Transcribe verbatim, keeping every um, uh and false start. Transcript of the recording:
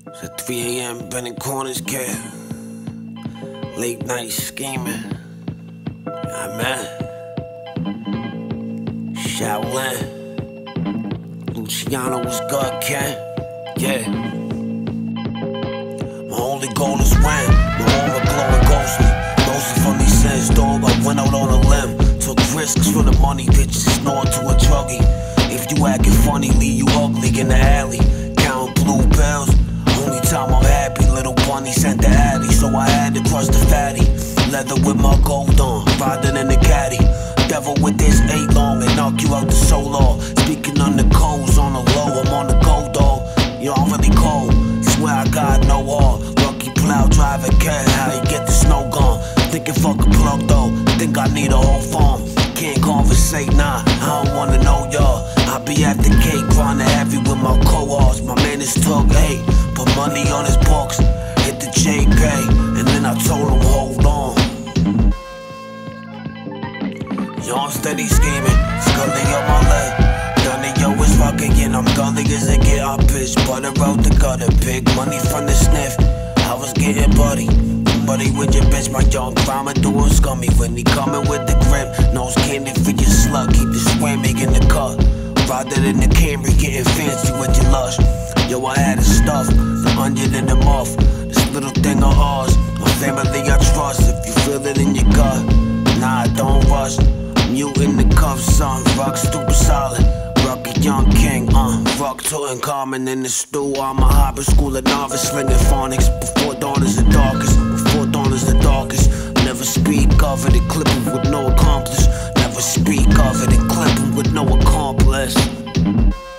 It's at three A M bending corners, kid. Late night scheming. Yeah, man. Shaolin. Luciano was good, kid. Yeah. My only goal is win. My aura glowing ghostly. Ghostly from these sins, dog. I went out on a limb. Took risks for the money, bitches snort to a druggie. If you acting funny, leave you ugly in the alley. Counting blue bills. Only time I'm happy, little bunny sent the addy, so I had to crush the fatty. Leather with my gold on, riding in the caddy. Devil with this eight long and knock you out the solar. Speaking on the codes on the low, I'm on the go dog. Yo, I'm really cold, swear I got no heart. Lucky plow driving cat, how you get the snow gone? Thinking fuck a plug though, think I need a whole farm. Can't conversate, nah, I don't wanna know y'all. I be at the gate, grinding heavy with my co-ops. My man is took eight, put money on his books, hit the J P, and then I told him hold on. Yo, I'm steady scheming, scully on my leg. Gunny, yo, it's fucking, and I'm gully as it get. I pitch butter out the gutter, big money from the sniff. I was getting buddy. Buddy with your bitch, my young climber doing scummy. When he coming with the grip, nose candy for your slug. Keep the swimming in the cup. Riding in the Camry, getting fancy with your lush. Yo, I had it stuffed, the onion in the muff. This little thing of ours, my family I trust. If you feel it in your gut, nah, don't rush. You in the cuffs, son, rock stupid solid. Rock a young king, uh, rock to common in the stew. I'm a hobby school of novice, slinging phonics. Before dawn is the darkest, before dawn is the darkest. Never speak of it, and clip it with no accomplice. Never speak of it, and clip it with no accomplice.